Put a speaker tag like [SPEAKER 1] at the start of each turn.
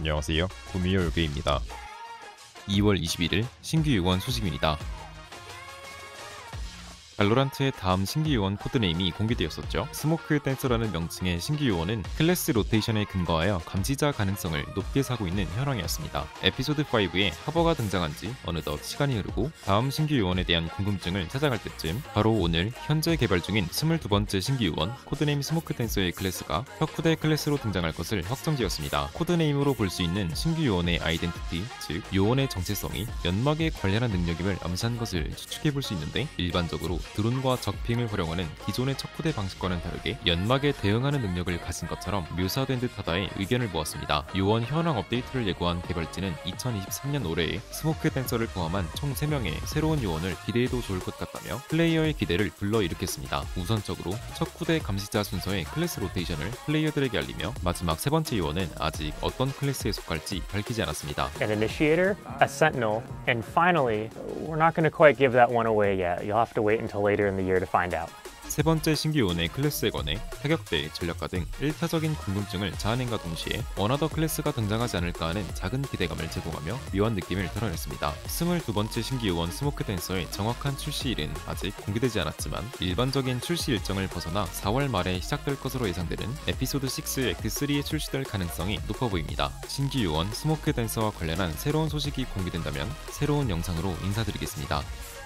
[SPEAKER 1] 안녕하세요. 구미호 요괴입니다. 2월 21일 신규 요원 소식입니다. 발로란트의 다음 신규 요원 코드네임이 공개되었었죠. 스모크 댄서라는 명칭의 신규 요원은 클래스 로테이션에 근거하여 감시자 가능성을 높게 사고 있는 현황이었습니다. 에피소드 5에 하버가 등장한 지 어느덧 시간이 흐르고 다음 신규 요원에 대한 궁금증을 찾아갈 때쯤 바로 오늘 현재 개발 중인 22번째 신규 요원 코드네임 스모크 댄서의 클래스가 혁후대 클래스로 등장할 것을 확정지었습니다. 코드네임으로 볼 수 있는 신규 요원의 아이덴티티, 즉 요원의 정체성이 연막에 관련한 능력임을 암시한 것을 추측해볼 수 있는데, 일반적으로 드론과 적핑을 활용하는 기존의 척후대 방식과는 다르게 연막에 대응하는 능력을 가진 것처럼 묘사된 듯하다의 의견을 모았습니다. 요원 현황 업데이트를 예고한 개발진은 2023년 올해에 스모크 댄서를 포함한 총 3명의 새로운 요원을 기대해도 좋을 것 같다며 플레이어의 기대를 불러일으켰습니다. 우선적으로 척후대 감시자 순서의 클래스 로테이션을 플레이어들에게 알리며 마지막 세 번째 요원은 아직 어떤 클래스에 속할지 밝히지 않았습니다.
[SPEAKER 2] An initiator, a sentinel, and finally, we're not going to quite give that one away yet. You'll have to wait until later in the year to find out.
[SPEAKER 1] 세 번째 신규 요원의 클래스에 관해 타격대, 전략가 등 1차적인 궁금증을 자아낸과 동시에 원하더 클래스가 등장하지 않을까 하는 작은 기대감을 제공하며 묘한 느낌을 드러냈습니다. 22번째 신규 요원 스모크 댄서의 정확한 출시일은 아직 공개되지 않았지만 일반적인 출시 일정을 벗어나 4월 말에 시작될 것으로 예상되는 에피소드 6 액트 3에 출시될 가능성이 높아 보입니다. 신규 요원 스모크 댄서와 관련한 새로운 소식이 공개된다면 새로운 영상으로 인사드리겠습니다.